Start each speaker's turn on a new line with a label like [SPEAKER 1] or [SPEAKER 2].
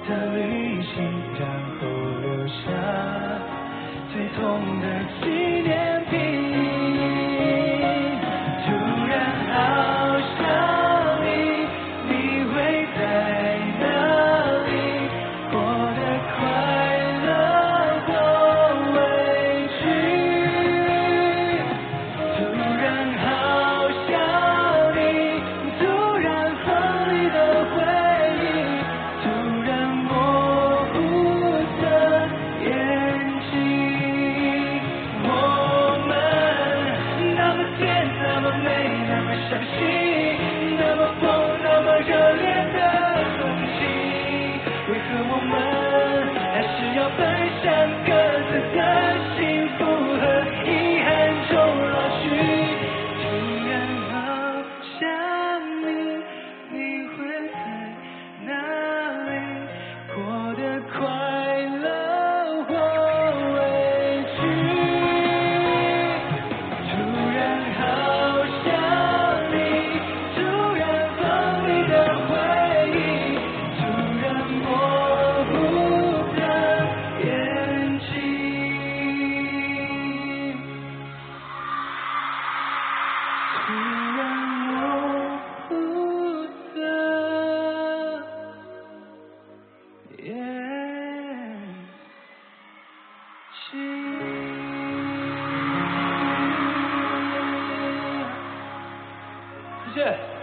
[SPEAKER 1] 的旅行，然后留下最痛的纪念品。突然好想你，你会在哪里？过得快乐或委屈？突然好想你，突然锋利的回忆，突然模糊的眼睛。我们那么甜，那么美，那么相信，那么疯，那么热烈的憧憬。为何我们还是要奔向各自的幸福和遗憾中老去？突然好想你，你会在哪里？过得快乐或委屈？突然好想你，突然锋利的回忆，突然模糊的眼睛，突然模糊的眼睛。谢谢。